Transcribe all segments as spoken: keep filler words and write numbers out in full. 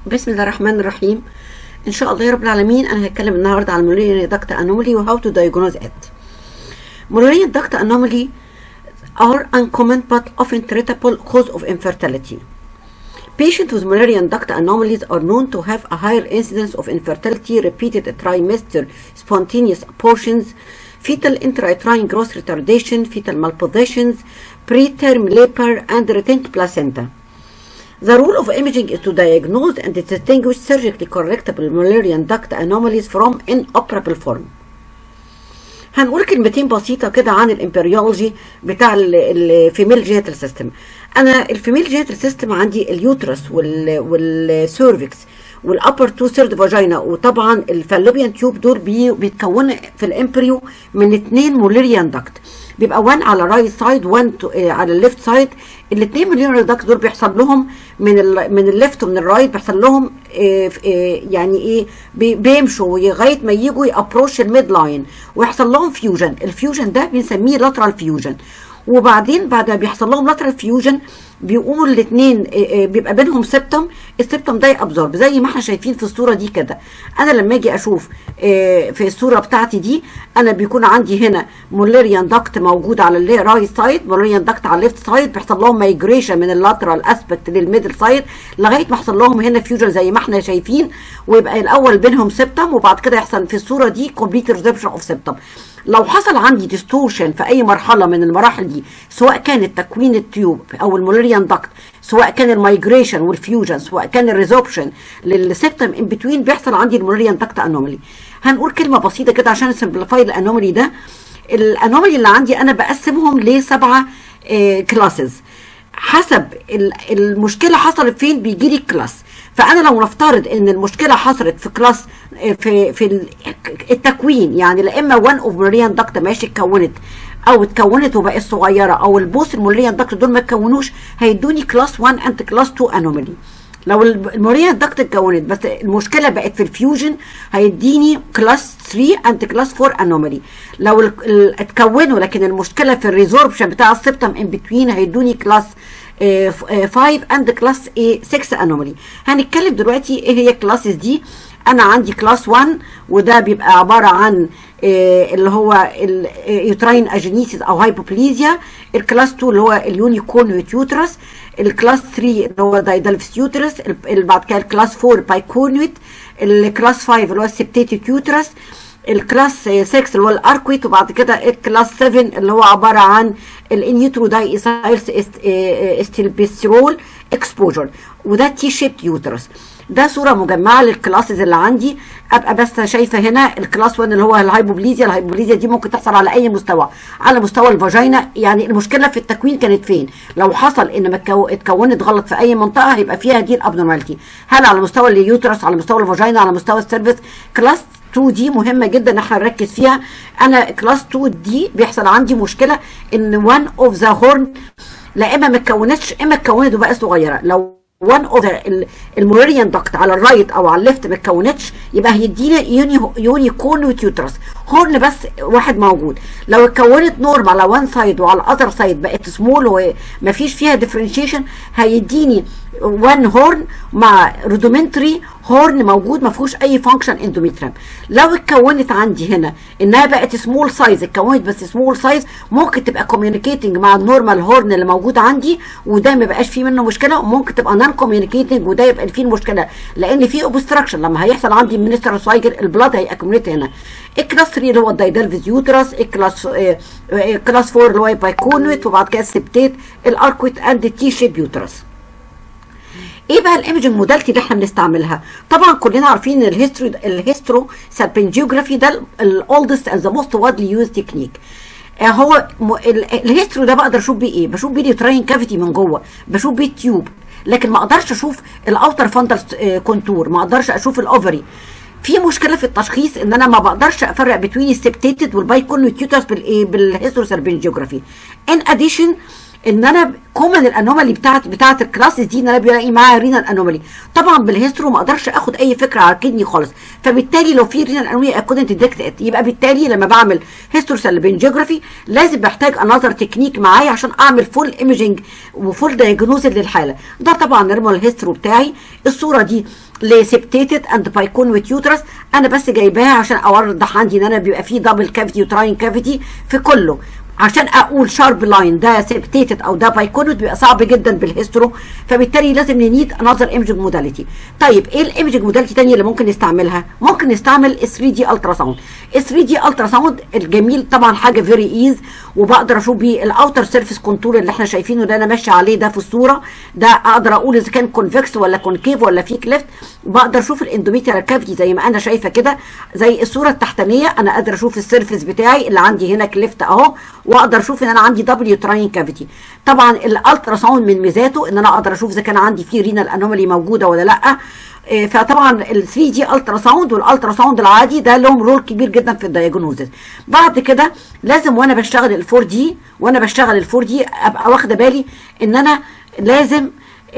بسم الله الرحمن الرحيم. ان شاء الله يا رب العالمين انا هتكلم النهارده عن Mullerian duct anomaly و how to diagnose it. Mullerian duct anomaly are uncommon but often treatable cause of infertility. Patients with Mullerian duct anomalies are known to have a higher incidence of infertility, repeated trimester spontaneous abortions, fetal intrauterine growth retardation, fetal malpositions, preterm labor, and retained placenta. The role of imaging is to diagnose and distinguish surgically correctable Mullerian duct anomalies from inoperable form. هنقول كلمتين بسيطة كده عن الامبريولوجي بتاع الفيميل جينيتال سيستم. أنا الفيميل جينيتال سيستم عندي اليوترس والسيرفكس والابر تو سيرد فاجينا، وطبعا الفالوبيان تيوب دول بي بيتكونوا في الامبريو من اتنين موليريان داكت، بيبقى واحد على الرايت سايد واحد على الليفت سايد. الاثنين موليريان داكت دول بيحصل لهم من ال من الليفت ومن الرايت بيحصل لهم إيه إيه يعني ايه بي بيمشوا لغايه ما يجوا يابروش الميد لاين ويحصل لهم فيوجن. الفيوجن ده بنسميه لاترال فيوجن، وبعدين بعد ما بيحصل لهم لاترال فيوجن بيقوموا الاثنين بيبقى بينهم سبتم. السبتم ده يابزورب زي ما احنا شايفين في الصوره دي كده. انا لما اجي اشوف في الصوره بتاعتي دي انا بيكون عندي هنا موليريان داكت موجود على الرايت سايد، موليريان داكت على الليفت سايد، بيحصل لهم مايجريشن من اللاترال اسبكت للميدل سايد لغايه ما يحصل لهم هنا فيوجن زي ما احنا شايفين، ويبقى الاول بينهم سبتم وبعد كده يحصل في الصوره دي كومبليت ريزبشن اوف سبتم. لو حصل عندي ديستورشن في اي مرحله من المراحل دي، سواء كانت تكوين التيوب او الموليريان داكت، سواء كان المايجريشن والفيوجن، سواء كان الريزوبشن للسبتم ان بتوين، بيحصل عندي الموليريان داكت انومالي. هنقول كلمه بسيطه كده عشان نسمبليفاي الانومالي ده. الانومالي اللي عندي انا بقسمهم لسبعه آه كلاسز حسب المشكله حصلت فين بيجي لي كلاس. فانا لو نفترض ان المشكله حصلت في كلاس في في التكوين، يعني لا اما واحد اوف موليريان داكت ماشي اتكونت او اتكونت وبقت صغيره، او البوست الموليريان داكت دول ما اتكونوش، هيدوني كلاس واحد اند كلاس اتنين انومالي. لو الموليريان داكت اتكونت بس المشكله بقت في الفيوجن هيديني كلاس تلاتة اند كلاس اربعة انومالي. لو اتكونوا لكن المشكله في الريزوربشن بتاع السبتم ان بتوين هيدوني كلاس خمسة اند كلاس ستة انومالي. هنتكلم دلوقتي ايه هي الكلاسز دي. انا عندي كلاس واحد وده بيبقى عباره عن إيه اللي هو اليوتراين اجينيسيس او هايبوبليزيا. الكلاس اتنين اللي هو اليونيكورنيوت يوترس. الكلاس تلاتة اللي هو دايدالفس يوترس. بعد كده الكلاس اربعة بايكورنيوت. الكلاس خمسة اللي هو السبتيتيك يوترس. الكلاس ستة اللي هو الاركويت. وبعد كده الكلاس سبعة اللي هو عباره عن الانيوترو داي ايسايلس استيلبسترول اكسبوجر، وده تي شيبت يوترس. ده صوره مجمعه للكلاسز اللي عندي. ابقى بس شايفه هنا الكلاس واحد اللي هو الهايبوبليزيا. الهايبوبليزيا دي ممكن تحصل على اي مستوى، على مستوى الفاجينا. يعني المشكله في التكوين كانت فين؟ لو حصل ان اتكونت غلط في اي منطقه هيبقى فيها دي الابنورماليتي. هل على مستوى اليوترس، على مستوى الفاجينا، على مستوى السيرفكس؟ كلاس اتنين دي مهمه جدا ان احنا نركز فيها. انا كلاس اتنين دي بيحصل عندي مشكله ان واحد اوف ذا هورن لا اما ما اتكونتش اما اتكونت وبقى صغيره. لو واحد اوف الموليريان داكت على الرايت او على الليفت ما اتكونتش يبقى هيدينا يوني يونيكورنيوت يوترس، هورن بس واحد موجود. لو اتكونت نورمال على وان سايد وعلى الاذر سايد بقت سمول وما فيش فيها ديفرنشيشن هيديني وان هورن مع رودومنتري هورن موجود ما فيهوش اي فانكشن اندوميتريم. لو اتكونت عندي هنا انها بقت سمول سايز، اتكونت بس سمول سايز، ممكن تبقى كوميونيكيتنج مع النورمال هورن اللي موجود عندي وده ما بقاش فيه منه مشكله، وممكن تبقى نون كوميونيكيتنج وده يبقى فيه المشكله لان في اوبستراكشن. لما هيحصل عندي منستر سايكل البلاد هيأكمليت هنا. الكلاس تلاتة اللي هو الدايدالفيز يوترس. الكلاس اه اه كلاس اربعة اللي هو بايكونويت. وبعد كده السبتيت الاركويت اند التي شيب يوترس. ايه بقى الايمجنج موداليتي اللي احنا بنستعملها؟ طبعا كلنا عارفين ان الهيسترو الهيسترو سالبنجيوجرافي ده الاولدست اند ذا موست وادلي يوز تكنيك. هو الهيسترو ده بقدر اشوف بيه ايه؟ بشوف بيه اليوتراين كافيتي من جوه، بشوف بيه التيوب، لكن ما اقدرش اشوف الاوتر فاندل كونتور، ما اقدرش اشوف الاوفري. في مشكله في التشخيص ان انا ما بقدرش افرق بين السبتيتد والبايكونويت يوترس بالايه بالهيسترو سالبنجيوجرافي. ان اديشن ان انا كومن الانومالي بتاعت بتاعت الكلاسز دي ان انا بلاقي معاها رينال انومالي. طبعا بالهيستوري ما اقدرش اخد اي فكره على الكدني خالص، فبالتالي لو في رينال انومالي اكودنت ديكت، يبقى بالتالي لما بعمل هيستوري سلبنجيوجرافي لازم بحتاج انذر تكنيك معايا عشان اعمل فول ايمجنج وفول دايجنوز للحاله. ده طبعا نرمال الهيستوري بتاعي. الصوره دي لسبتيتد اند بايكونويت يوترس، انا بس جايباها عشان اوضح عندي ان انا بيبقى فيه دبل كافيتي وتراين كافيتي في كله. عشان اقول شارب لاين ده سبتيتد او ده بايكونوت بيبقى صعب جدا بالهيستورو، فبالتالي لازم ننيد انذر ايمجنج موداليتي. طيب ايه الايمجنج موداليتي الثانيه اللي ممكن نستعملها؟ ممكن نستعمل ثري دي الترا ساوند. ثري دي الترا ساوند الجميل طبعا حاجه فيري ايز، وبقدر اشوف بيه الاوتر سيرفيس كونتور اللي احنا شايفينه ده انا ماشي عليه ده في الصوره ده، اقدر اقول اذا كان كونفكس ولا كونكيف ولا في كليفت. بقدر اشوف الاندوميتريال كافيتي زي ما انا شايفه كده، زي الصوره التحتانيه انا قادره اشوف السيرفيس بتاعي اللي عندي هنا كليفت اهو، واقدر اشوف ان انا عندي دبليو تراين كافيتي. طبعا الالترا ساوند من ميزاته ان انا اقدر اشوف اذا كان عندي في رينال انومالي موجوده ولا لا. فطبعا ال ثري دي الترا ساوند والالترا ساوند العادي ده لهم رول كبير جدا في الدايجنوزز. بعد كده لازم وانا بشتغل ال فور دي وانا بشتغل ال فور دي ابقى واخده بالي ان انا لازم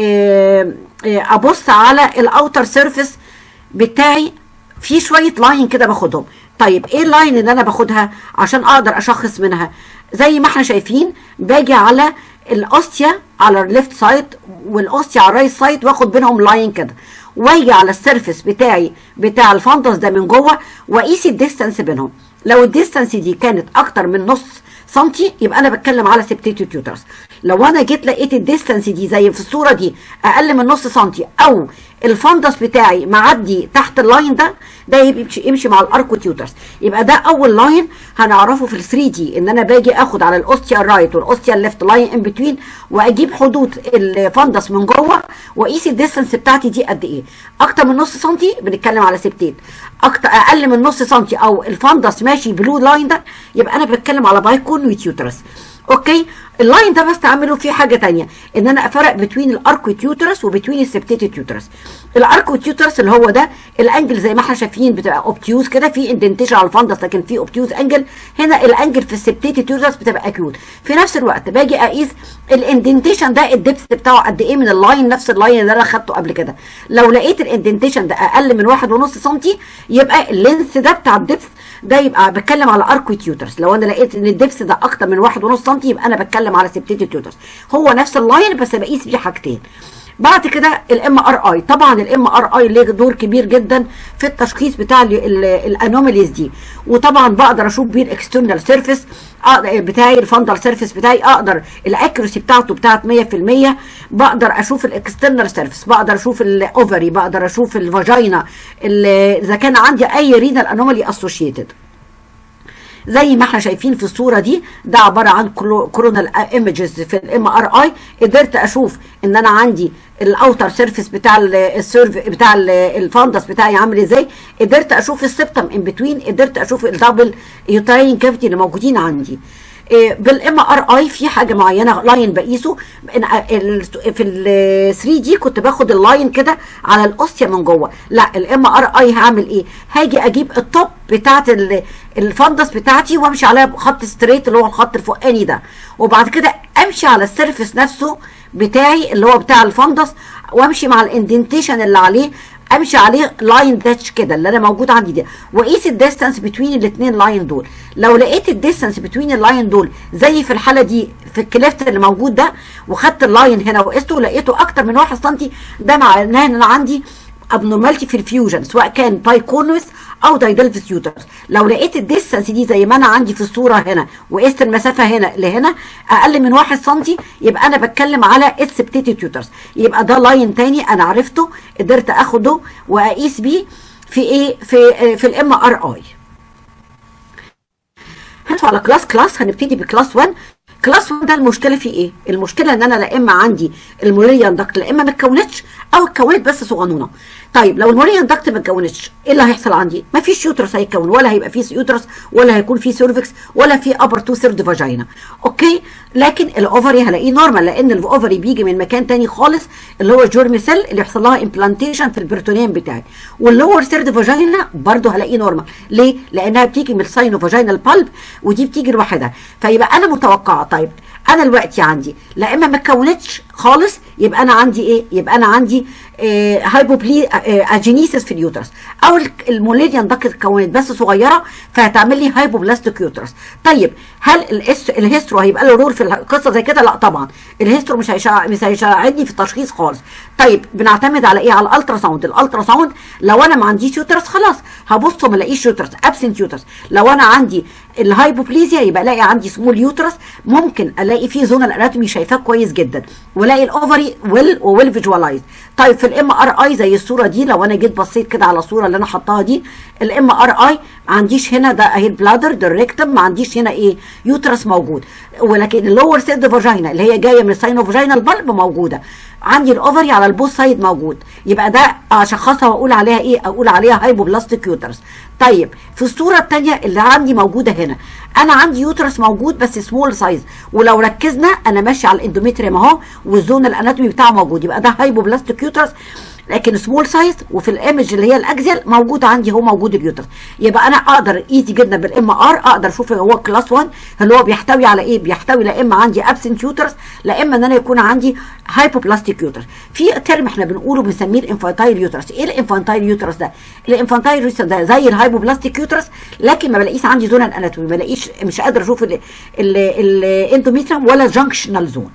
ابص على الاوتر سيرفيس بتاعي في شويه لاين كده باخدهم. طيب ايه اللاين اللي انا باخدها عشان اقدر اشخص منها؟ زي ما احنا شايفين باجي على الاوستيا على الليفت سايد والاوستيا على الرايت سايد واخد بينهم لاين كده، واجي على السيرفيس بتاعي بتاع الفندس ده من جوه واقيس الديستانس بينهم. لو الديستانس دي كانت اكتر من نص سنتي يبقى انا بتكلم على سبتيتد يوترس. لو انا جيت لقيت الديستانس دي زي في الصوره دي اقل من نص سنتي او الفندس بتاعي معدي تحت اللاين ده، ده يمشي يمشي مع الاركوت يوترس. يبقى ده اول لاين هنعرفه في ال ثري دي، ان انا باجي اخد على الاوستيا الرايت والاوستيا الليفت لاين ان بتوين، واجيب حدود الفندس من جوه واقيس الديستانس بتاعتي دي قد ايه. اكتر من نص سنتي بنتكلم على سبتيت، اكتر اقل من نص سنتي او الفندس ماشي بلو لاين ده يبقى انا بتكلم على بايكونويت يوترس. اوكي، اللاين ده بستعمله في حاجه ثانيه، ان انا افرق بين الاركوت يوترس وبين السبتيتد يوترس. الاركوت يوترس اللي هو ده الانجل زي ما احنا شايفين بتبقى اوبتيوز كده، في اندنتيشن على الفندس لكن في اوبتيوز انجل. هنا الانجل في السبتيتد يوترس بتبقى اكيوت. في نفس الوقت باجي اقيس الاندنتيشن ده الدبس بتاعه قد ايه من اللاين، نفس اللاين اللي انا خدته قبل كده. لو لقيت الاندنتيشن ده اقل من واحد ونص سنتي يبقى اللينس ده بتاع الدبس ده يبقى بتكلم على اركوت يوترس. لو انا لقيت ان الدبس ده اكتر من واحد ونص سنتي يبقى انا بتكلم على سبتيتد يوترس. هو نفس اللاين بس بقيس فيه حاجتين. بعد كده الام ار اي، طبعا الام ار اي ليه دور كبير جدا في التشخيص بتاع الانوماليز دي، وطبعا بقدر اشوف بيه الاكسترنال سيرفيس بتاعي الفندل سيرفيس بتاعي، اقدر الاكيورسي بتاعته بتاعت مية في المية. بقدر اشوف الاكسترنال سيرفيس، بقدر اشوف الاوفري، بقدر اشوف الفاجينا اذا كان عندي اي رينال انومالي اسوشيتد. زي ما احنا شايفين في الصوره دي ده عباره عن كورونال ايمجز في الام ار اي. قدرت اشوف ان انا عندي الاوتر سيرفيس بتاع السيرف بتاع الفندس بتاعي عامل ازاي، قدرت اشوف السبتم ان بتوين، قدرت اشوف الدبل يوتراين كافيتي اللي موجودين عندي. بالام ار اي في حاجه معينه لاين بقيسه في ال ثري دي كنت باخد اللاين كده على الاوستيا من جوه. لا الام ار اي هعمل ايه؟ هاجي اجيب التوب بتاعت الفندس بتاعتي وامشي عليها خط ستريت اللي هو الخط الفوقاني ده، وبعد كده امشي على السيرفيس نفسه بتاعي اللي هو بتاع الفندس وامشي مع الاندنتيشن اللي عليه، امشي عليه لاين داتش كده اللي انا موجود عندي ده، واقيس الديستانس بتوين الاثنين لاين دول. لو لقيت الديستانس بتوين اللاين دول زي في الحاله دي في الكليفت اللي موجود ده، وخدت اللاين هنا وقسته لقيته اكتر من واحد سنتي، ده معناه ان انا عندي ابنورمالتي في الفيوجن سواء كان بايكونوس او دايدلفس يوترس. لو لقيت الديستانس دي زي ما انا عندي في الصوره هنا وقست المسافه هنا لهنا اقل من واحد سنتي يبقى انا بتكلم على السبتيتد يوترس. يبقى ده لاين تاني انا عرفته قدرت اخده واقيس بيه في ايه في في الام ار اي. هندخل على كلاس كلاس هنبتدي بكلاس واحد. كلاس واحد ده المشكله فيه ايه؟ المشكله ان انا لا اما عندي الموليريان داكت لا اما ما اتكونتش او اتكونت بس صغنونه. طيب لو المولينيان داكت ما اتكونتش ايه اللي هيحصل عندي؟ ما فيش يوترس هيتكون، ولا هيبقى فيه يوترس، ولا هيكون فيه سيرفكس، ولا فيه ابر تو ثيرد فاجينا. اوكي، لكن الاوفري هلاقيه نورمال، لان الاوفري بيجي من مكان تاني خالص اللي هو جيرم سيل اللي يحصل لها امبلانتيشن في البريتونيوم بتاعي. واللور ثيرد فاجينا برضه هلاقيه نورمال. ليه؟ لانها بتيجي من الساينو فاجينال بالب، ودي بتيجي لوحدها. فيبقى انا متوقعه طيب انا دلوقتي عندي لا اما ما اتكونتش خالص، يبقى انا عندي ايه؟ يبقى انا عندي آه هايبوبلي آه اجينيسيس في اليوترس، او المولينيان داكت اتكونت بس صغيره فهتعمل لي هايبوبلاستيك يوترس. طيب هل الهيسترو هيبقى له رول في القصه زي كده؟ لا طبعا، الهيسترو مش هيشا... مش هيساعدني في التشخيص خالص. طيب بنعتمد على ايه؟ على الالترا ساوند. الالترا ساوند لو انا ما عنديش يوترس خلاص هبص ما الاقيش يوترس، ابسنت يوترس. لو انا عندي الهايبوبليزيا يبقى الاقي عندي سمول يوترس، ممكن الاقي فيه زون الاناتومي شايفاه كويس جدا، والاقي الاوفري ويل ويل فيجواليزد. طيب في الام ار اي زي الصوره دي، لو انا جيت بصيت كده على الصوره اللي انا حطاها دي، الام ار اي ما عنديش هنا ده اهي البلادر ده الريكتم، ما عنديش هنا ايه؟ يوترس موجود، ولكن اللور ثيرد فاجينا اللي هي جايه من الساينو فاجينال بالب موجوده. عندي الاوفري على البوث سايد موجود، يبقى ده اشخصها واقول عليها ايه؟ اقول عليها هايبوبلاستيك يوترس. طيب في الصوره الثانيه اللي عندي موجوده هنا، انا عندي يوترس موجود بس سمول سايز، ولو ركزنا انا ماشي على الاندوميتريوم اهو والزون الاناتومي بتاعه موجود، يبقى ده هايبوبلاستيك يوترس لكن سمول سايز. وفي الايمج اللي هي الاكزيال موجود عندي هو موجود اليوترس. يبقى انا اقدر ايزي جدا بالام ار اقدر اشوف هو كلاس واحد اللي هو بيحتوي على ايه؟ بيحتوي لا اما عندي ابسنت يوترس، لا اما ان انا يكون عندي هايبوبلاستيك يوترس. في ترم احنا بنقوله بنسميه الانفانتايل يوترس. ايه الانفانتايل يوترس ده؟ الانفانتايل يوترس ده زي الهايبوبلاستيك يوترس، لكن ما بلاقيش عندي زون الاناتومي، ما بلاقيش، مش قادر اشوف الاندوميتريوم ولا جانكشنال زون.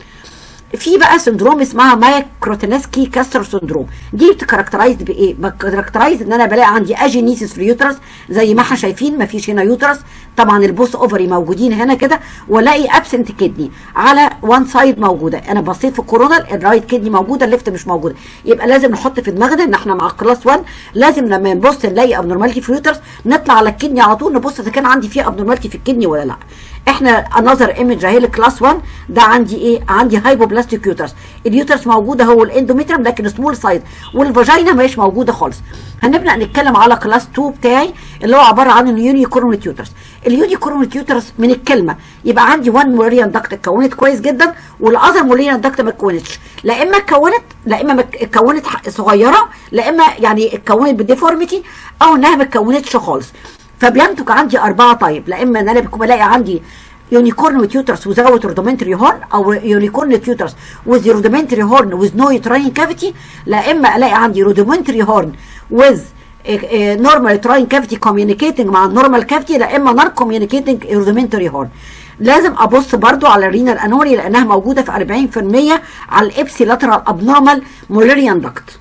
في بقى سندروم اسمها مايكروتينسكي كاستر سندروم، دي بتكاركترايزد بايه؟ بتكاركترايزد ان انا بلاقي عندي اجينيسيس في اليوترس زي ما احنا شايفين، ما فيش هنا يوترس طبعا، البوس اوفري موجودين هنا كده، والاقي ابسنت كدني على وان سايد موجوده. انا بصيت في الكورونال الرايت كدني موجوده، الليفت مش موجوده. يبقى لازم نحط في دماغنا ان احنا مع كلاس واحد لازم لما نبص نلاقي ابنورماليتي في اليوترس نطلع على الكدني على طول نبص اذا كان عندي فيه ابنورماليتي في الكدني ولا لا. احنا انذر ايمج اهي الكلاس واحد ده عندي ايه؟ عندي هايبوبلاستيك يوترس، اليوترس موجوده هو الاندوميتريوم لكن سمول سايز، والفاجينا مش موجوده خالص. هنبدا نتكلم على كلاس اتنين بتاعي اللي هو عباره عن اليوني كورونيت يوترس. اليوني كورونيت يوترس من الكلمه يبقى عندي واحد مولينيان داكت اتكونت كويس جدا، والاذر مولينيان داكت ما اتكونتش، لا اما اتكونت لا اما اتكونت صغيره، لا اما يعني اتكونت بديفورميتي، او انها ما اتكونتش خالص. فبينتج عندي اربعه طيب، لا اما ان انا بكون بلاقي عندي يونيكورن يوترس without rudimentary horn، او يونيكورن يوترس with rudimentary horn with no uterine cavity، لا اما الاقي عندي rudimentary horn with normal uterine cavity communicating مع النورمال كافيتي، لا اما non communicating rudimentary horn. لازم ابص برضو على الرينال انوري لانها موجوده في اربعين في المية على الابسي لاترال ابنورمال مولينيان داكت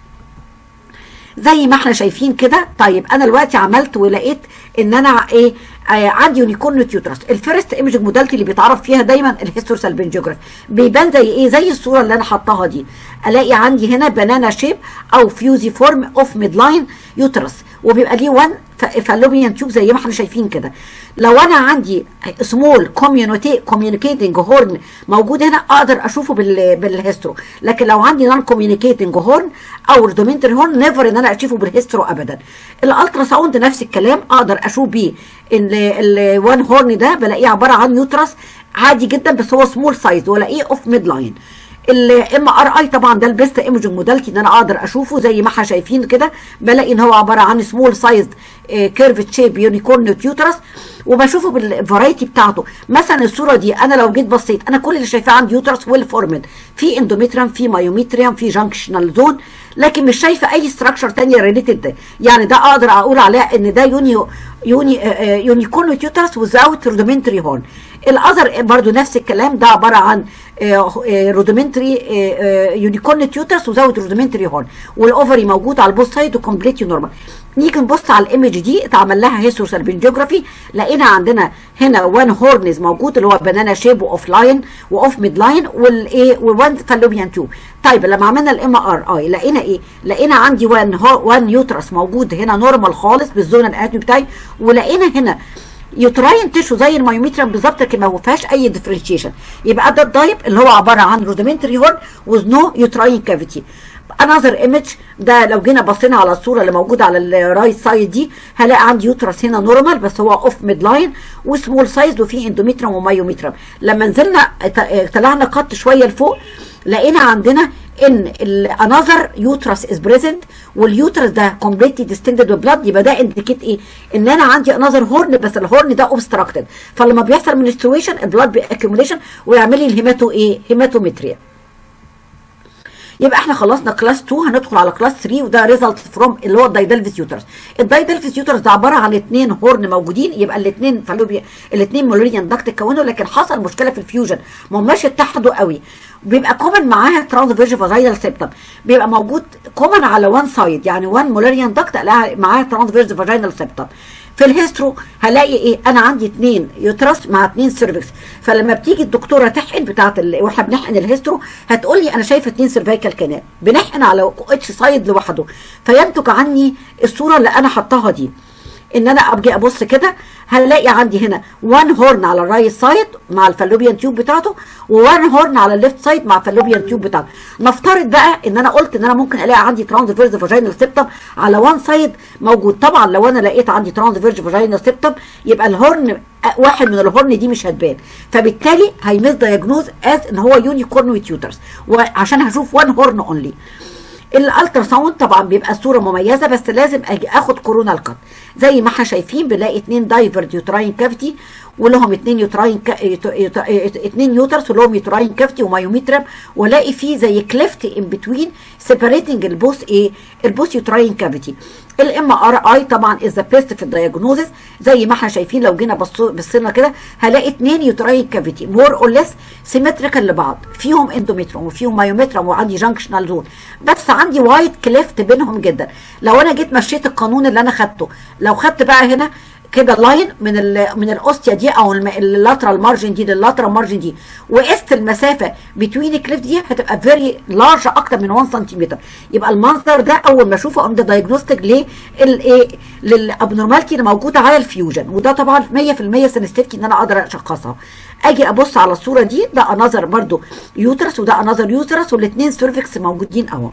زي ما احنا شايفين كده. طيب انا دلوقتي عملت ولقيت ان انا ايه؟ آه عندي يونيكورن يوترس. الفيرست ايمج مودالتي اللي بيتعرف فيها دايما الهيستوسالبنجيوجراف بيبان زي ايه؟ زي الصوره اللي انا حطاها دي. الاقي عندي هنا بنانا شيب او فيوزي فورم اوف ميد لاين يوترس، وبيبقى ليه وان فالوبيان تيوب زي ما احنا شايفين كده. لو انا عندي سمول كوميونيكيتنج هورن موجود هنا اقدر اشوفه بال بالهيسترو، لكن لو عندي نون كوميونيكيتنج هورن او رودومنتري هورن نيفر ان انا اشوفه بالهيسترو ابدا. الالترا ساوند نفس الكلام اقدر اشوف بيه ان الوان هورن ده بلاقيه عباره عن يوترس عادي جدا بس هو سمول سايز، والاقيه اوف ميد لاين. الام ار اي طبعا ده البيست ايمجنج مودالتي ان انا اقدر اشوفه زي ما احنا شايفين كده، بلاقي ان هو عباره عن سمول سايز كيرفت شيب يونيكورن يوترس، وبشوفه بالفرايتي بتاعته. مثلا الصوره دي انا لو جيت بصيت انا كل اللي شايفاه عندي يوترس ويل فورمد، في اندوميتريوم في مايوميتريوم في جانكشنال زون، لكن مش شايفه اي ستراكشر ثانيه ريليتد. يعني ده اقدر اقول عليه ان ده يوني يوني يونيكورن يوترس وزاوت رودومنتري هورن. الاذر برضو نفس الكلام، ده عباره عن رودومنتري يونيكورن يوترس وزاوت رودومنتري هورن، والاوفري موجود على البوست سايد وكومبليت نورمال. نيجي نبص على الايمج دي اتعمل لها هيستوسالبنجيوجرافي، لقينا عندنا هنا وان هورنز موجود اللي هو بنانا شيب واوف لاين واوف ميد لاين والايه وان فالوبيان تيوب. طيب لما عملنا الام ار اي لقينا ايه؟ لقينا عندي وان وان يوترس موجود هنا نورمال خالص بالزون الاناتومي بتاعي، ولقينا هنا يوتراين تيشو زي المايوميتريوم بالظبط لكن ما فيهاش اي ديفرنشيشن. يبقى ده الدايب اللي هو عباره عن رودومنتري هورن وذ نو يوتراين كافيتي. another image ده لو جينا بصينا على الصوره اللي موجوده على الرايت سايد دي هلاقي عندي يوترس هنا نورمال بس هو اوف ميد لاين وسمول سايز وفيه اندوميتريوم ومايوميتريوم. لما نزلنا طلعنا قط شويه لفوق لقينا عندنا ان الانذر يوترس از بريزنت واليوترس ده كومبليتلي ديستندد ببلاد. يبقى ده انديكيت ايه؟ ان انا عندي انذر هورن بس الهورن ده اوبستراكتد، فلما بيحصل منسترويشن البلاد باكيوميليشن ويعمل لي الهيماتو ايه؟ هيماتومتريا. يبقى احنا خلصنا كلاس اتنين هندخل على كلاس تلاتة وده ريزلت فروم اللي هو الدايدلفيس يوترس. الدايدلفيس يوترس ده عباره عن اثنين هورن موجودين، يبقى الاثنين فالوبيا الاثنين مولوريان داكت اتكونوا، لكن حصل مشكله في الفيوجن ما هماش اتحدوا قوي. بيبقى كومن معاها ترانسفيرج فاجينال سيبتم، بيبقى موجود كومن على وان سايد، يعني وان مولوريان داكت معاها ترانسفيرج فاجينال سيبتم. في الهيسترو هلاقي ايه؟ انا عندي اثنين يوترس مع اثنين سيرفكس، فلما بتيجي الدكتوره تحقن بتاعه ال... واحنا بنحقن الهيسترو هتقول لي انا شايفه اثنين سيرفيكال كانال، بنحقن على اتش سايد لوحده فينتج عني الصوره اللي انا حطاها دي. ان انا ابجي ابص كده هنلاقي عندي هنا وان هورن على الرايت سايد مع الفالوبيان تيوب بتاعته ووان هورن على الليفت سايد مع الفالوبيان تيوب بتاعته. نفترض بقى ان انا قلت ان انا ممكن الاقي عندي ترانسفيرز فاجينال سيبتم على وان سايد موجود. طبعا لو انا لقيت عندي ترانسفيرز فاجينال سيبتم يبقى الهورن واحد من الهورن دي مش هتبان، فبالتالي هيمس دايجنوز از ان هو يونيكورن ويت يوترس، وعشان هشوف وان هورن اونلي. الالترا ساوند طبعا بيبقى الصوره مميزه بس لازم اجي اخد كورونال كات. زي ما احنا شايفين بنلاقي اثنين دايفرد يوتراين كافيتي ولهم اثنين يوتراين كا... اثنين يوترس ولهم يوتراين كافيتي ومايوميترم، والاقي فيه زي كليفت ان بتوين سيبريتنج البوس ايه؟ البوس يوتراين كافيتي. الام ار اي طبعا از ذا بيست في الدايجنوزس. زي ما احنا شايفين لو جينا بصينا كده هلاقي اثنين يوتراين كافيتي مور اور ليس سيمتريكال لبعض، فيهم اندوميتروم وفيهم مايوميترم وعندي جانكشنال زون، بس عندي وايد كليفت بينهم جدا. لو انا جيت مشيت القانون اللي انا خدته، لو خدت بقى هنا كده لاين من ال من الاوستيا دي او اللاترال مارجن دي لللاترال مارجن دي وقست المسافه بين الكليفت دي هتبقى فيري لارج اكتر من واحد سنتيمتر. يبقى المنظر ده اول ما اشوفه ام ده دايجنوستيك ليه الايه للابنورمالتي اللي موجوده على الفيوجن، وده طبعا مية في المية سنستيفتي ان انا اقدر اشخصها. اجي ابص على الصوره دي ده انذر برضو يوترس وده انذر يوترس والاثنين سيرفكس موجودين اهو.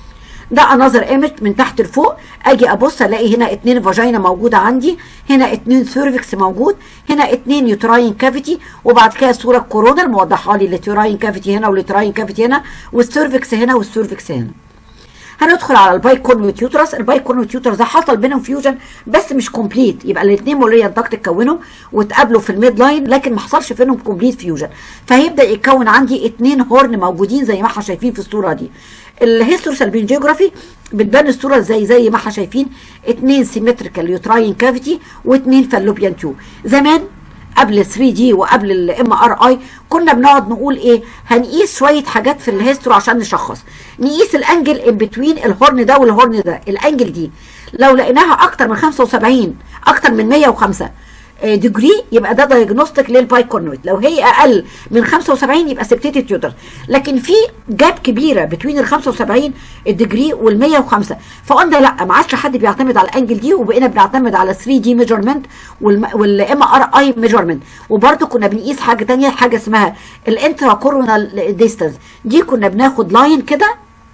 ده انذر ايمج من تحت لفوق، اجي ابص الاقي هنا اتنين فاجينا موجوده عندي، هنا اتنين سيرفكس موجود، هنا اتنين يوتراين كافيتي، وبعد كده الصوره الكورونال موضحه لي اليوتراين كافيتي هنا واليوتراين كافيتي هنا والسيرفكس هنا والسيرفكس هنا. هندخل على البايكورنويت يوترس. البايكورنويت يوترس ده حصل بينهم فيوجن بس مش كومبليت، يبقى الاثنين مولوريان داكت اتكونوا واتقابلوا في الميد لاين لكن ما حصلش بينهم كومبليت فيوجن، فهيبدا يتكون عندي اثنين هورن موجودين زي ما احنا شايفين في الصوره دي. الهيستوسالبنجيوجرافي بتبان الصوره زي زي ما احنا شايفين اثنين سيمتريكال يوتراين كافيتي واثنين فالوبيان تيوب. زمان قبل ثري دي وقبل الام ار اي كنا بنقعد نقول ايه؟ هنقيس شويه حاجات في الهيستوري عشان نشخص. نقيس الانجل ان بتوين الهورن ده والهورن ده، الانجل دي لو لقيناها اكتر من خمسة وسبعين اكتر من مية وخمسة ديجري يبقى ده دايجنوستيك للبايكورنويت، لو هي اقل من خمسة وسبعين يبقى سبتيتد يوترس، لكن في جاب كبيره بين ال خمسة وسبعين ديجري وال مية وخمسة، فقلنا لا ما عادش حد بيعتمد على الانجل دي وبقينا بنعتمد على ثري دي ميجرمنت والام ار اي ميجرمنت. وبرده كنا بنقيس حاجه ثانيه حاجه اسمها الانترا كورونال ديستانس، دي كنا بناخد لاين كده،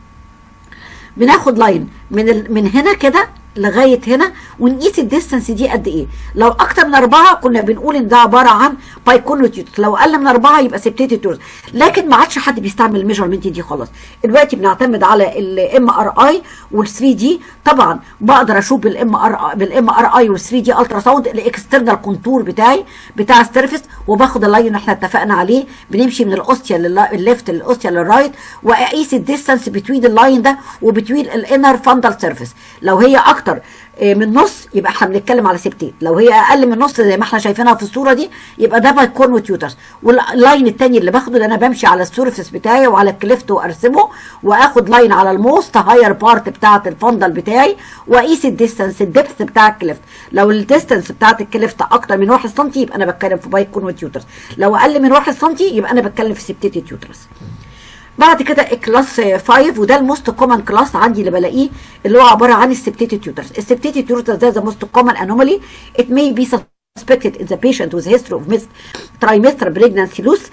بناخد لاين من ال... من هنا كده لغايه هنا ونقيس الديستانس دي قد ايه. لو اكتر من اربعه كنا بنقول ان ده عباره عن بايكورنويت يوترس، لو اقل من اربعه يبقى سبتيتد يوترس، لكن ما عادش حد بيستعمل الميجرمنت دي خلاص. دلوقتي بنعتمد على الام ار اي وال ثري دي. طبعا بقدر اشوف بالام ار بالام ار اي وال ثري دي الترا ساوند الاكسترنال كونتور بتاعي بتاع السيرفيس، وباخد اللاين اللي احنا اتفقنا عليه، بنمشي من الاوستيا للليفت للاوستيا للرايت، واقيس الديستانس بتوين اللاين ده وبتوين الانر فاندال سيرفيس. لو هي اكتر من نص يبقى احنا بنتكلم على سبتيت، لو هي اقل من نص زي ما احنا شايفينها في الصوره دي يبقى ده بايكورنويت يوترس. واللاين الثاني اللي باخده ده انا بمشي على السيرفيس بتاعي وعلى الكليفت وارسمه واخد لاين على الموست هاير بارت بتاعه الفندل بتاعي واقيس الديستانس الدبث بتاع الكليفت. لو الديستانس بتاعه الكليفت اكتر من واحد سم يبقى انا بتكلم في بايكورنويت يوترس، لو اقل من واحد سم يبقى انا بتكلم في سبتيت يوترس. بعد كده كلاس خمسة وده الموست كومن كلاس عندي اللي بلاقيه اللي هو عباره عن السبتيتد يوترس. السبتيتد يوترس ده ذا موست كومن انومالي. It may be suspected in the patient with history of missed trimestral pregnancy loss.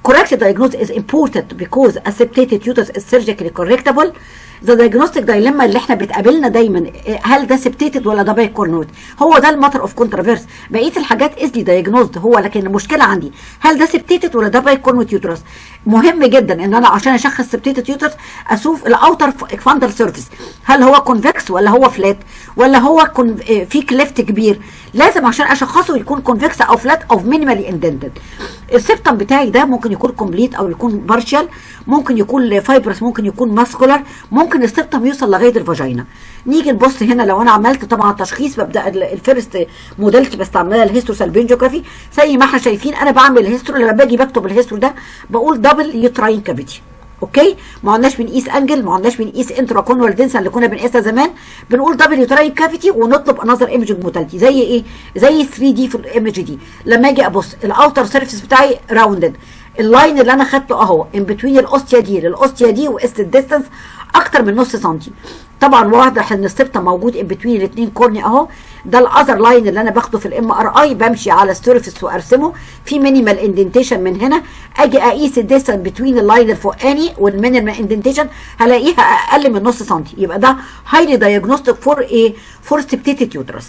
correct diagnosis is important because a septated uterus is surgically correctable. the diagnostic dilemma اللي احنا بتقابلنا دايما، هل ده سبتيتد ولا ده بايكورنويد؟ هو ده الماتر اوف كونترافيرس. بقيه الحاجات ازلي دايجنوزد هو، لكن المشكله عندي هل ده سبتيتد ولا ده بايكورنويد يوترس. مهم جدا ان انا عشان اشخص سبتيتد يوترس اشوف الاوتر فاندر سيرفيس، هل هو كونفكس ولا هو فلات ولا هو في كليفت كبير. لازم عشان اشخصه يكون كونفكس او فلات او مينيمالي اندنتد. السبتم بتاعي ده ممكن يكون كومبليت او يكون بارشال، ممكن يكون فايبرس، ممكن يكون ماسكولار، ممكن السبتم يوصل لغايه الفاجينا. نيجي نبص هنا، لو انا عملت طبعا تشخيص ببدا الفيرست موديلتي بستعملها الهيسترو سالبنجوجرافي زي ما احنا شايفين. انا بعمل الهيسترو، لما باجي بكتب الهيسترو ده بقول دبل يوتراين كافيتي. اوكي، ما عدناش بنقيس انجل، ما عدناش بنقيس انتراكونوال دنسا اللي كنا بنقيسها زمان، بنقول دبل يوتراين كافيتي ونطلب انذر ايمجنج موداليتي. زي ايه؟ زي ثري دي في الايمج دي. لما اجي ابص الاوتر سيرفيس بتاعي راوندد، اللاين اللي انا خدته اهو ان بتوين الاوستيا دي للاوستيا دي وقست الديستانس اكتر من نص سنتي. طبعا واضح ان السبتم موجود ان بتوين الاثنين كورني اهو. ده الاذر لاين اللي انا باخده في الام ار اي، بمشي على السيرفيس وارسمه في مينيمال اندنتيشن من هنا. اجي اقيس الديستانس بتوين اللاين الفوقاني والمينيمال اندنتيشن هلاقيها اقل من نص سنتي. يبقى ده هايلي دايجنوستيك فور ايه؟ فور سبتيتد يوترس.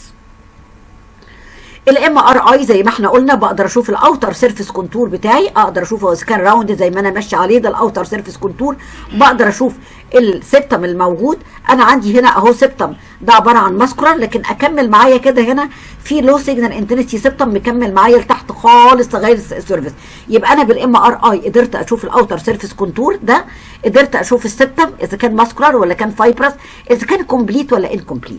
الام ار اي زي ما احنا قلنا بقدر اشوف الاوتر سيرفيس كونتور بتاعي، اقدر اشوفه اذا كان راوند زي ما انا ماشي عليه، ده الاوتر سيرفيس كونتور. بقدر اشوف السبتم الموجود. انا عندي هنا اهو سبتم ده عباره عن ماسكولار، لكن اكمل معايا كده هنا في لو سيجنال انتنسيتي سبتم مكمل معايا لتحت خالص لغايه السيرفيس. يبقى انا بالام ار اي قدرت اشوف الاوتر سيرفيس كونتور ده، قدرت اشوف السبتم اذا كان ماسكولار ولا كان فايبرس، اذا كان كومبليت ولا انكومبليت.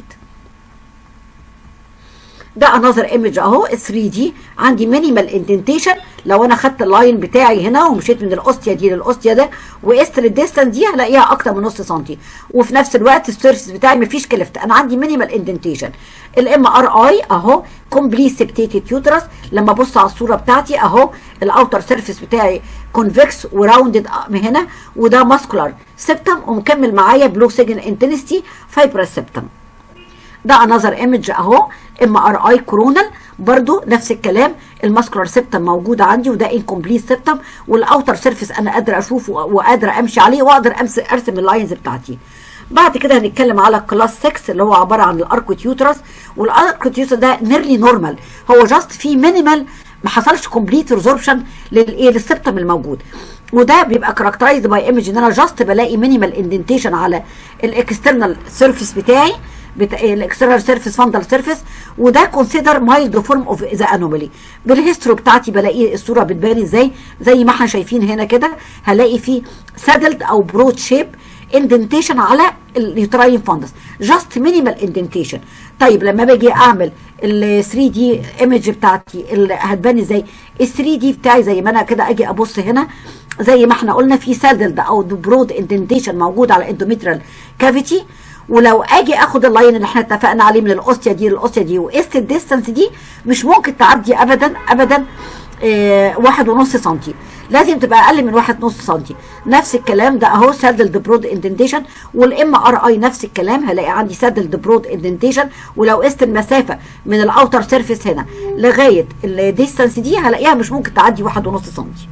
ده انذر ايمج اهو ثري دي. عندي مينيمال اندنتيشن. لو انا خدت اللاين بتاعي هنا ومشيت من الاوستيا دي للاوستيا ده وقست الديستانس دي هلاقيها اكتر من نص سنتي، وفي نفس الوقت السيرفيس بتاعي مفيش كلفت، انا عندي مينيمال اندنتيشن. الام ار اي اهو كومبليت سبتيتد يوترس. لما ابص على الصوره بتاعتي اهو الاوتر سيرفيس بتاعي كونفكس وراوندد من هنا، وده ماسكولار سبتم ومكمل معايا بلو سيجن انتنسيتي فايبرس سبتم. ده انذر ايمج اهو ام ار اي كورونال، برضو نفس الكلام. الماسكولار سبتم موجود عندي وده انكمبليت سبتم، والاوتر سيرفيس انا قادره اشوفه وقادره امشي عليه واقدر ارسم اللاينز بتاعتي. بعد كده هنتكلم على كلاس ستة اللي هو عباره عن الاركوت يوترس. والاركوت يوترس ده نيرلي نورمال، هو جاست في مينيمال ما حصلش كومبليت ريزوربشن للايه للسبتم الموجود. وده بيبقى كاركترايزد باي ايمج ان انا جاست بلاقي مينيمال اندنتيشن على الاكسترنال سيرفيس بتاعي، الاكسترنال سيرفيس فاندل سيرفيس، وده كونسيدر مايلد فورم اوف ذا انومالي. بالهيستوري بتاعتي بلاقي الصوره بتبان ازاي، زي ما احنا شايفين هنا كده. هلاقي فيه سادلد او برود شيب اندنتيشن على اليوتراين فاندس، جاست مينيمال اندنتيشن. طيب لما باجي اعمل ال ثري دي ايمج بتاعتي اللي هتبان ازاي؟ ال ثري دي بتاعي زي ما انا كده اجي ابص هنا زي ما احنا قلنا في سادلد او برود اندنتيشن موجود على اندوميترال كافيتي. ولو اجي اخد اللاين اللي احنا اتفقنا عليه من الاوستيا دي للاوستيا دي وقست الديستانس دي مش ممكن تعدي ابدا ابدا اه واحد ونص سنتي، لازم تبقى اقل من واحد ونص سنتي. نفس الكلام ده اهو سادلد برود اندنتيشن. والام ار اي نفس الكلام، هلاقي عندي سادلد برود اندنتيشن. ولو قست المسافه من الاوتر سيرفيس هنا لغايه الديستانس دي هلاقيها مش ممكن تعدي واحد ونص سنتي.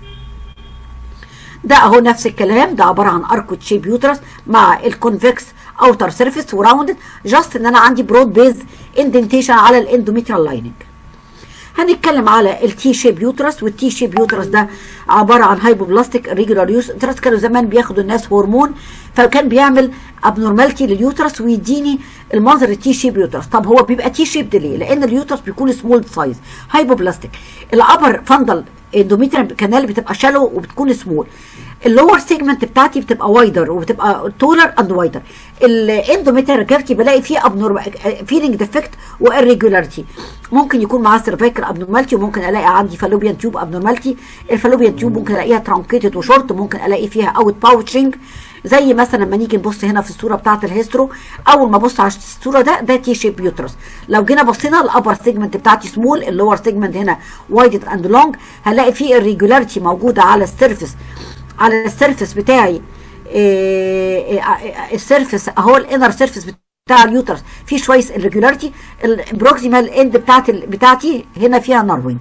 ده اهو نفس الكلام، ده عباره عن اركوت شيب يوترس مع الكونفكس اوتر سيرفيس وراوندد، جاست ان انا عندي برود بيز اندنتيشن على الاندوميتريال لايننج. هنتكلم على التي شيب يوترس. والتي شيب يوترس ده عباره عن هايبوبلاستيك ريجولار يوترس. كانوا زمان بياخدوا الناس هرمون فكان بيعمل ابنورماليتي لليوترس ويديني المنظر التي شيب يوترس. طب هو بيبقى تي شيب ليه؟ لان اليوترس بيكون سمول سايز هايبوبلاستيك. الابر فاندل اندوميتريال كانال بتبقى شالو وبتكون سمول. اللور سيجمنت بتاعتي بتبقى وايدر وبتبقى تولر اند وايدر. الاندوميتريال كافيتي بلاقي فيه ابنورمال فيلينج ديفكت واريجولاريتي، ممكن يكون معاه سيرفيكال ابنورماليتي، وممكن الاقي عندي فالوبيان تيوب ابنورماليتي. الفالوبيان تيوب ممكن الاقيها ترانكيتد وشورت، ممكن الاقي فيها اوت باوتشنج. زي مثلا لما نيجي نبص هنا في الصوره بتاعه الهيسترو، اول ما ابص على الصوره ده ده تي شيب يوترس. لو جينا بصينا الابر سيجمنت بتاعتي سمول، اللور سيجمنت هنا وايد اند لونج، هنلاقي فيه irregularity موجوده على السيرفيس على السيرفيس بتاعي. إيه السيرفيس اهو الانر سيرفيس بتاع اليوترس فيه شويه irregularity. البروكسيمال اند بتاعت بتاعتي هنا فيها ناروينج.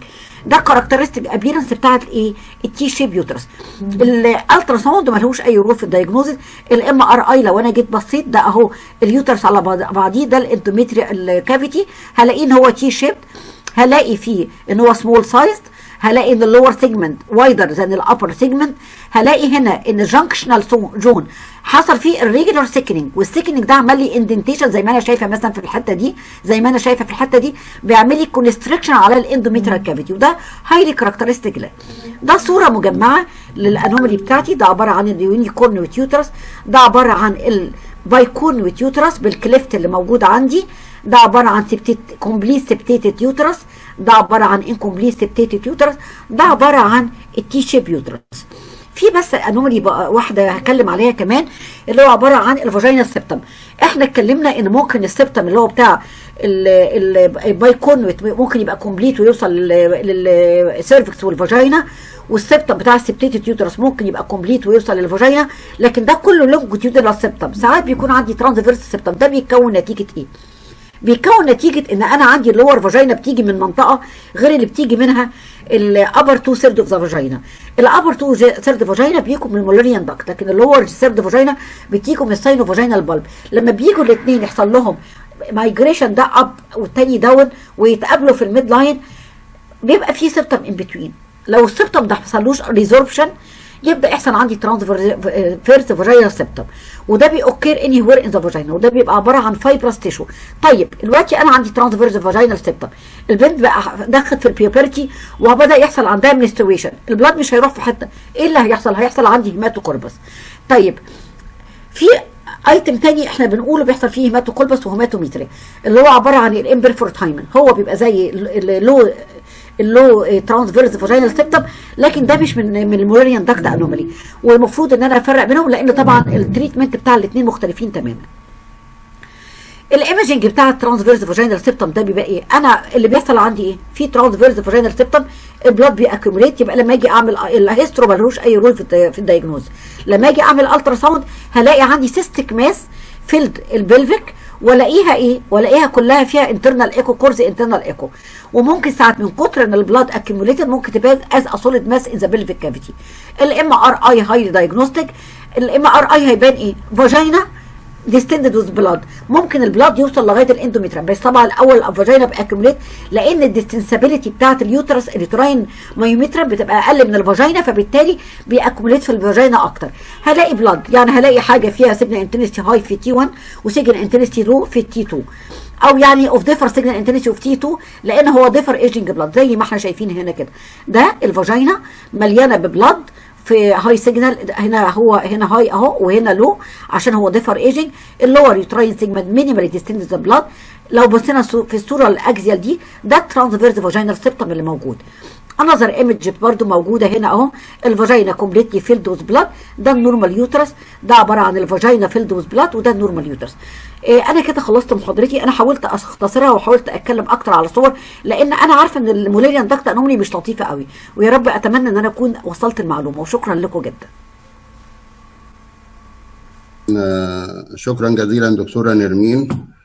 ده كاركترستيك ابيرنس بتاعت الايه التي شيب يوترس. الالترا ساوند ملهوش اي رول في الدايجنوزز. الام ار اي لو انا جيت بصيت ده اهو اليوترس على بعضيه، ده الاندوميتريال كافيتي، هلاقيه ان هو تي شيب، هلاقي فيه ان هو سمول سايزد، هلاقي ان اللور سيجمنت وايدر ذان الابر سيجمنت، هلاقي هنا ان الجنكشنال جون حصل فيه الريجولار سيكنينج، والسيكنينج ده عمل لي اندنتيشن زي ما انا شايفه مثلا في الحته دي، زي ما انا شايفه في الحته دي بيعمل لي كونستريكشن على الاندوميتريال كافيتي، وده هايلي كاركترستيك له. ده صوره مجمعه للانومالي بتاعتي، ده عباره عن اليونيكورن يوترس، ده عباره عن البايكورن يوترس بالكليفت اللي موجود عندي، ده عباره عن سبتيت كومبليت سبتيتد يوترس، ده عباره عن انكومبليت سبتيتد يوترس، ده عباره عن التي شيب يوترس. في بس انومالي واحده هتكلم عليها كمان اللي هو عباره عن الفاجينا سيبتم. احنا اتكلمنا ان ممكن السيبتم اللي هو بتاع البايكون ممكن يبقى كومبليت ويوصل للسيرفكس والفاجينا، والسيبتم بتاع السبتيتد يوترس ممكن يبقى كومبليت ويوصل للفاجينا، لكن ده كله لونجيتيودنال سيبتم. ساعات بيكون عندي ترانسفيرس سيبتم، ده بيتكون نتيجه ايه؟ بيكون نتيجه ان انا عندي اللور فاجينا بتيجي من منطقه غير اللي بتيجي منها الابر تو سيرد اوف ذا فاجينا. الابر تو سيرد فاجينا بيجوا من المولاريان داكت، لكن اللور سيرد فاجينا بتيجوا من الساينو فاجينال بالب. لما بيجوا الاثنين يحصل لهم مايجريشن، ده اب والتاني داون، ويتقابلوا في الميد لاين، بيبقى في سيبتم ان بتوين. لو السيبتم ده ما حصلوش ريزوربشن يبدا يحصل عندي ترانسفيرس فاجينال سيبتم، وده بيأوكير اني وير ان ذا فاجينا، وده بيبقى عباره عن فايبرس تيشو. طيب دلوقتي انا عندي ترانسفيرس فاجينال سيبتم، البنت بقى دخلت في البيوبرتي وبدا يحصل عندها منسترويشن، البلاد مش هيروح في حته، ايه اللي هيحصل؟ هيحصل عندي هيماتوكوربس. طيب في ايتم تاني احنا بنقوله بيحصل فيه هيماتوكولبس وهيماتوميتري، اللي هو عباره عن الامبرفورت هايمن، هو بيبقى زي اللو اللو ترانسفيرس فاجينال سيبتم، لكن ده مش من من المولاريان داكت انومالي، والمفروض ان انا افرق بينهم لان طبعا التريتمنت بتاع الاثنين مختلفين تماما. الايمجنج بتاع الترانسفيرس فاجينال سيبتم ده بيبقى ايه؟ انا اللي بيحصل عندي ايه؟ في ترانسفيرس فاجينال سيبتم البلاد بيأكيوميليت، يبقى لما اجي اعمل الهيسترو ملوش اي رول في في الدايجنوز. لما اجي اعمل الترا ساوند هلاقي عندي سيستيك ماس فيلد البلفيك، والاقيها ايه؟ والاقيها كلها فيها انترنال ايكو كورز انترنال ايكو، وممكن ساعات من كتر ان البلاد اكيوميليتد ممكن تبان از ا سوليد ماس ان ذا بلفيك كافيتي. الام ار اي هايلي دايجنوستيك. الام ار اي هيبان ايه؟ فاجينا ديستندد وذ بلاد، ممكن البلاد يوصل لغايه الاندوميتريم، بس طبعا الاول الفاجينا باكيوميليت لان الديستنسابيلتي بتاعت اليوترس اليوتراين مايوميتريم بتبقى اقل من الفاجينا، فبالتالي بيأكيوميليت في الفاجينا اكتر. هلاقي بلاد، يعني هلاقي حاجه فيها سيجنال انتنسيتي هاي في تي واحد وسيجنال انتنسيتي لو في تي اتنين، او يعني اوف ديفر سيجنال انتنسيتي اوف تي اتنين، لان هو ديفر ايجنج بلاد زي ما احنا شايفين هنا كده. ده الفاجينا مليانه ببلاد في هاي سيجنال، هنا هو هنا هاي اهو وهنا لو عشان هو ديفر ايجنج. اللور يوتراين سيجمنت مينيمالي ديستندد ذا بلاد. لو بصينا في الصوره الاكزيال دي ده الترانسفيرس فاجينال سيبتم اللي موجود. انذر ايمج برضو موجوده هنا اهو، الفاجينا كومبليتلي فيلد وذ بلاد، ده النورمال يوترس، ده عباره عن الفاجينا فيلد وذ بلاد، وده النورمال يوترس. إيه انا كده خلصت محاضرتي، انا حاولت اختصرها وحاولت اتكلم اكتر على صور لان انا عارفه ان المولاريان داكت انومالي مش لطيفه قوي، ويا رب اتمنى ان انا اكون وصلت المعلومه، وشكرا لكم جدا. شكرا جزيلا دكتوره نرمين.